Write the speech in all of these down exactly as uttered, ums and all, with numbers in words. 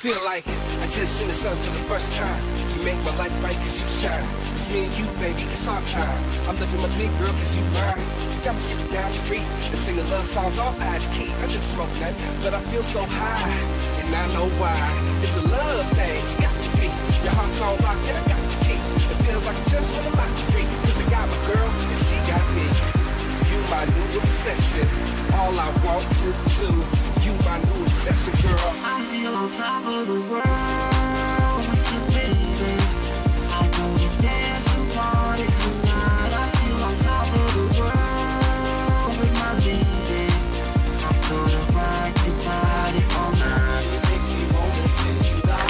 feel like I just seen the sun for the first time. You make my life bright cause you shine. It's me and you, baby, it's our time. I'm living my dream, girl, cause you mine. You got me skipping down the street and singing love songs all out of key. I didn't smoke nothing, but I feel so high, and I know why. It's a love thing, it's got to be. Your heart's on lock, and I got to keep. It feels like I just want a lot to read. Cause I got my girl, and she got me. You my new obsession, all I want to do. You my new obsession, girl. I feel on top of the world with you, baby. I'm gonna dance and party tonight. I feel on top of the world with my baby. I'm gonna rock your body all night. She makes me wanna send you out.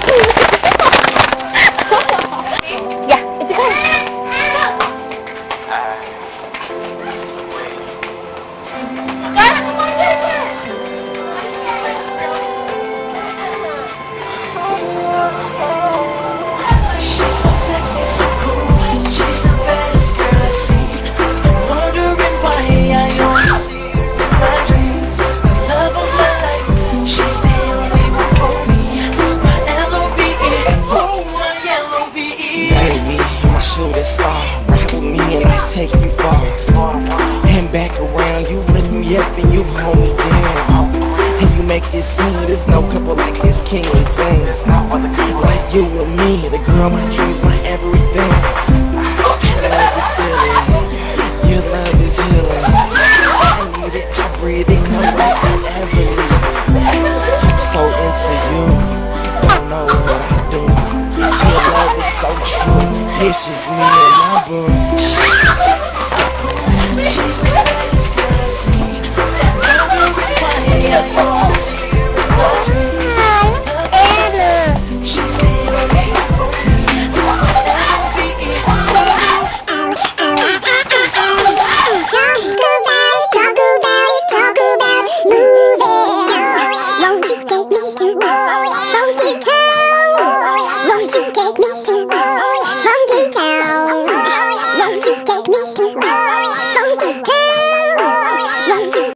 Yeah, it's a car. It's the way. She's so sexy, so cool. She's the baddest girl I've seen. I'm wondering why I only see her in my dreams. The love of my life, she's the only one for me. My L O V E, oh my L O V E. Baby, you're my shooting star. Ride with me and I take you far. Explore the world and back around. You lift me up and you hold me down. And you make it seem there's no couple like this king and queen. There's no other couple like you and me. The girl, my dreams, my everything. I love this feeling. Your love is healing. I need it, I breathe it, no way I ever leave. I'm so into you. Don't know what I do. Your love is so true. It's just me and my boo.